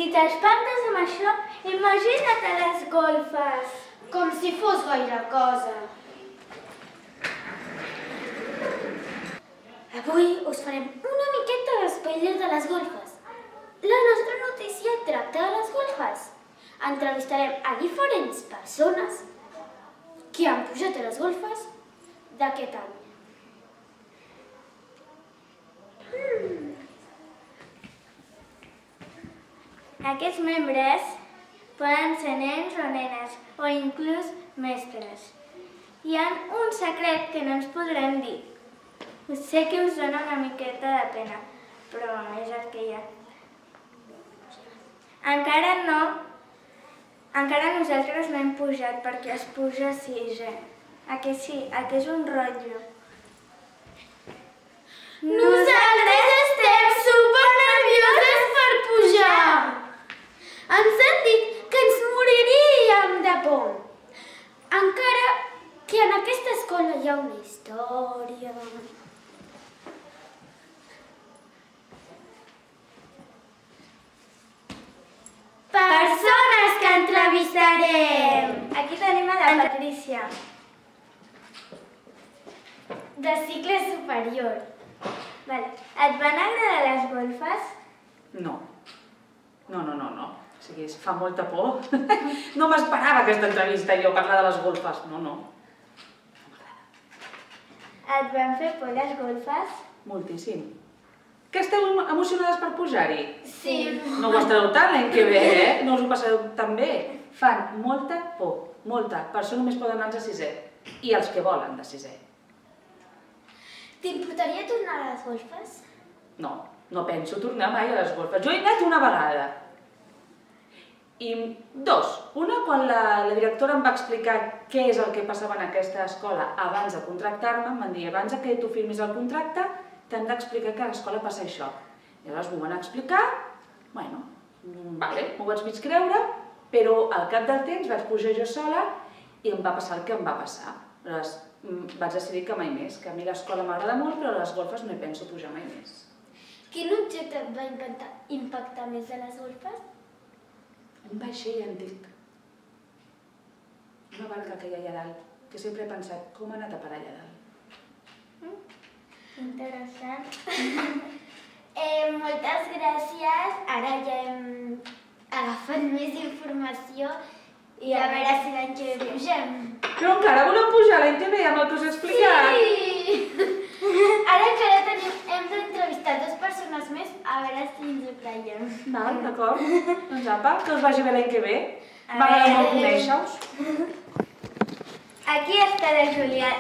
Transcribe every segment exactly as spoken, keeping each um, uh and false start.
t'espantes amb això, imagina't a les golfes. Com si fos gaire cosa. Avui us farem una miqueta d'espoiler de les golfes. La nostra notícia tracta de les golfes. Entrevistarem a diferents persones que han pujat a les golfes d'aquest any. Hmm. Aquests membres poden ser nens o nenes, o inclús mestres. Hi ha un secret que no ens podrem dir. Sé que us dona una miqueta de pena, però és el que hi ha. Encara no, encara nosaltres no hem pujat perquè es puja a sisè. A que sí? A que és un rotllo? Nosaltres estem supernervioses per pujar! Ens han dit que ens moriríem de por. Encara que en aquesta escola hi ha una història. Persones que entrevistarem! Aquí tenim a la Patrícia, de cicle superior. Vale. Et van agradar les golfes? No. No, no, no, no. O sigui, fa molta por. No m'esperava aquesta entrevista jo parlar de les golfes. No, no. No m'agrada. Et van fer por les golfes? Moltíssim. Que esteu emocionades per pujar-hi? Sí. No ho estareu tant l'any que ve, eh? No us ho passareu tan bé. Fan molta por, molta. Per això només poden anar a sisè. I els que volen de sisè. T'importaria tornar a les golfes? No, no penso tornar mai a les golfes. Jo he anat una vegada. I dos. Una, quan la, la directora em va explicar què és el que passava en aquesta escola abans de contractar-me, em van dir, abans que tu firmis el contracte, t'hem d'explicar que a l'escola passa això. I llavors m'ho van explicar, bueno, vale, m'ho vaig mig creure, però al cap del temps vaig pujar jo sola i em va passar el que em va passar. Aleshores, vaig decidir que mai més, que a mi l'escola m'agrada molt, però a les golfes no hi penso pujar mai més. Quin objecte et va impactar, impactar més a les golfes? Un vaixell antic. Una barca que hi ha allà dalt, que sempre he pensat, com ha anat a parar allà dalt? Mm. Interessant. eh, moltes gràcies. Ara ja hem agafat més informació i a veure si l'any que ve pugem. Però encara voleu pujar l'any que ve amb el que us he explicat? Sí! Ara encara tenim, hem d'entrevistar dues persones més a veure si ens ho creiem. Val, d'acord. Doncs apa, que us vagi bé l'any que ve. M'agrada molt conèixer-us. Aquí està la Júlia,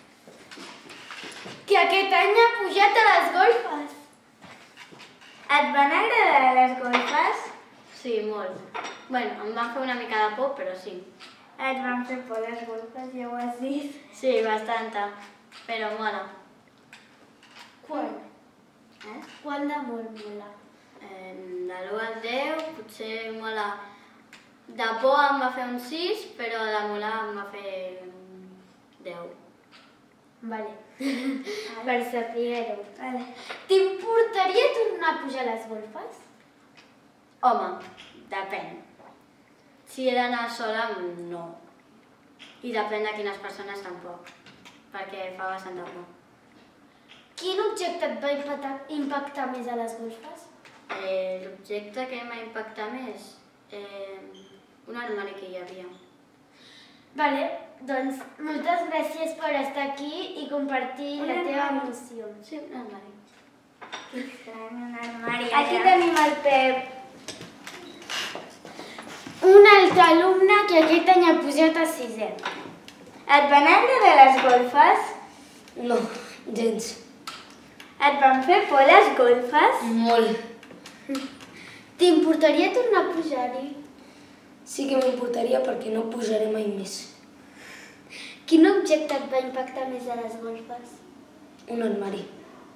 que aquest any ha pujat a les golfes. Et van agradar les golfes? Sí, molt. Bueno, em van fer una mica de por, però sí. Et van fer por les golfes, ja ho has dit. Sí, bastanta, però mola. Quan? Eh? Quan de molt mola? Eh, de l'u al deu, potser mola... De por em va fer un sis, però de molar em va fer un deu. Vale. Per saber-ho. Vale. T'importaria tornar a pujar a les golfes? Home, depèn. Si he d'anar sola, no. I depèn de quines persones tampoc, perquè fa bastant de por. Quin objecte et va impactar, impactar més a les golfes? Eh, L'objecte que m'ha impactat més? Eh, un armari que hi havia. Vale, doncs moltes gràcies per estar aquí i compartir la teva emoció. Sí, un armari. Que estrany, un armari. Aquí tenim el Pep. Un altre alumne que aquest any ha pujat a sisè. Et van agradar les golfes? No, gens. Et van fer por les golfes? Molt. T'importaria tornar a pujar-hi? Sí que m'importaria perquè no pujaré mai més. Quin objecte et va impactar més a les golfes? Un armari.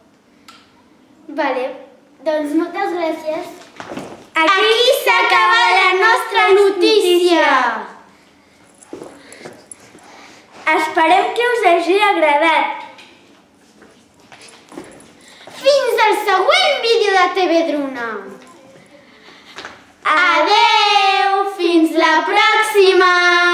Vale, doncs moltes gràcies. Aquí s'acaba la nostra notícia. Esperem que us hagi agradat. Fins al següent vídeo de T V Druna. Adeu! Fins la pròxima!